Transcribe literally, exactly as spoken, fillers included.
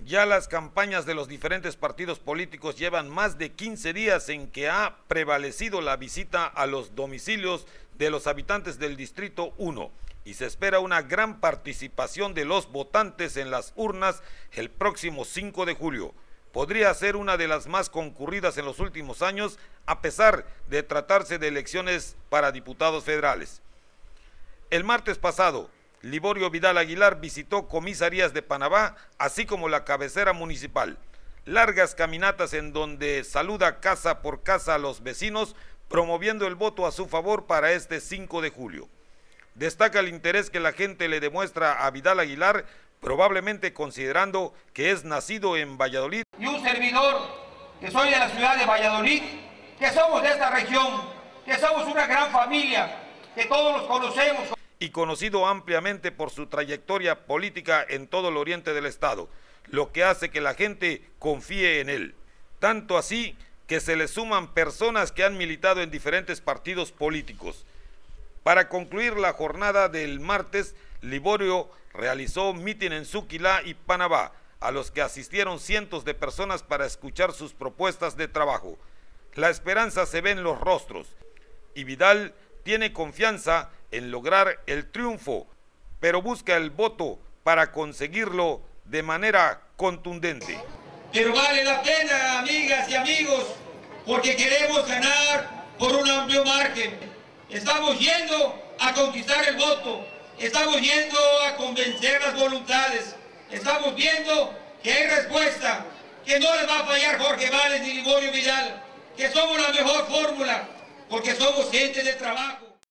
Ya las campañas de los diferentes partidos políticos llevan más de quince días en que ha prevalecido la visita a los domicilios de los habitantes del Distrito uno y se espera una gran participación de los votantes en las urnas el próximo cinco de julio. Podría ser una de las más concurridas en los últimos años, a pesar de tratarse de elecciones para diputados federales. El martes pasado, Liborio Vidal Aguilar visitó comisarías de Panabá, así como la cabecera municipal. Largas caminatas en donde saluda casa por casa a los vecinos, promoviendo el voto a su favor para este cinco de julio. Destaca el interés que la gente le demuestra a Vidal Aguilar, probablemente considerando que es nacido en Valladolid. Y un servidor, que soy de la ciudad de Valladolid, que somos de esta región, que somos una gran familia, que todos los conocemos. Y conocido ampliamente por su trayectoria política en todo el oriente del estado, lo que hace que la gente confíe en él. Tanto así que se le suman personas que han militado en diferentes partidos políticos. Para concluir la jornada del martes, Liborio realizó mitin en Zúquila y Panabá, a los que asistieron cientos de personas para escuchar sus propuestas de trabajo. La esperanza se ve en los rostros, y Vidal tiene confianza en lograr el triunfo, pero busca el voto para conseguirlo de manera contundente. Pero vale la pena, amigas y amigos, porque queremos ganar por un amplio margen. Estamos yendo a conquistar el voto, estamos yendo a convencer las voluntades, estamos viendo que hay respuesta, que no les va a fallar Jorge Valles ni Liborio Vidal, que somos la mejor fórmula, porque somos gente de trabajo.